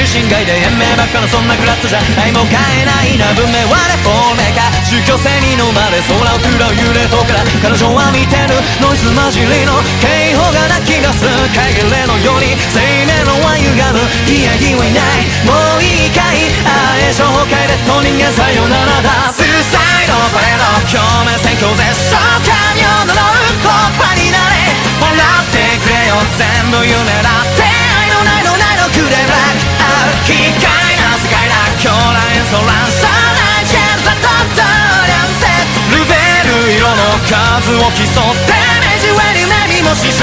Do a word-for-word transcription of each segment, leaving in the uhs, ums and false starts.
心外で延命ばっかのそんなクラットじゃ愛も買えないな。文明はレフォーメーか宗教性に飲まれ空を食らう幽霊とから彼女は見てるノイズ混じりの警報が鳴き出す影霊のように生命のは歪むいや義はいないもういいかいああ炎症崩壊でと人間さよならだスーサイドパレード表面宣教絶唱神を呪う言葉になれ笑ってくれよ全部夢だって愛のないのないのくれブラックアウト奇怪な世界だ狂乱演奏乱射ないチェンザドット乱世ルベル色の数を競って目じわり夢見も師匠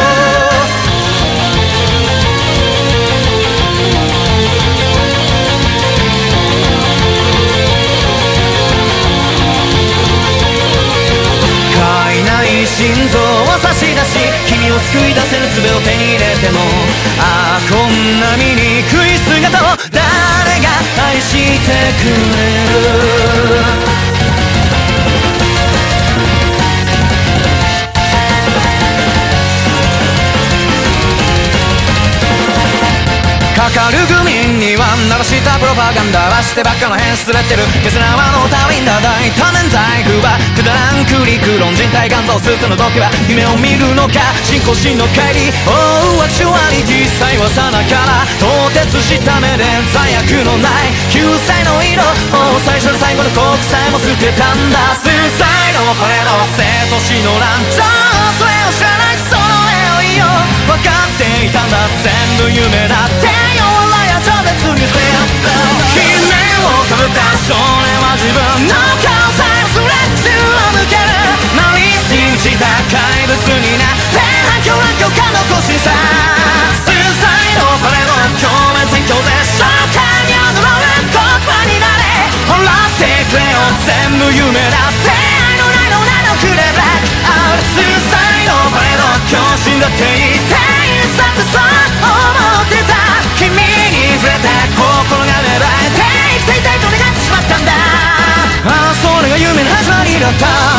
心臓を差し出し君を救い出せる術を手に入れてもああこんな醜い姿を誰が愛してくれるかかる愚民には鳴らしたプロパガンダはしてばっかの変すれてるゲスな輪の他人だ大多年財布はくだらんクリク論人体肝臓スーツの時は夢を見るのか信仰心の帰り Oh アクチュアリティさえはさなから凍結した目で罪悪のない救済の色 Oh 最初で最後の国際も捨てたんだスーサイドパレード生と死の乱調それを知らないその絵をいよ分かっていたんだ全部夢だって姫をかぶった少年は自分の顔さえ忘れ銃を抜けるマリスに満ちた怪物になって反響乱境か残しさスーサイドパレード表面宣教で召喚に踊る言葉になれ笑ってくれよ全部夢だって愛のないのないのくれブラックアウトスーサイドパレード狂信だって言っていつだってそう思ってた君に触れて心が芽生えて生きていたいと願ってしまったんだああそれが夢の始まりだった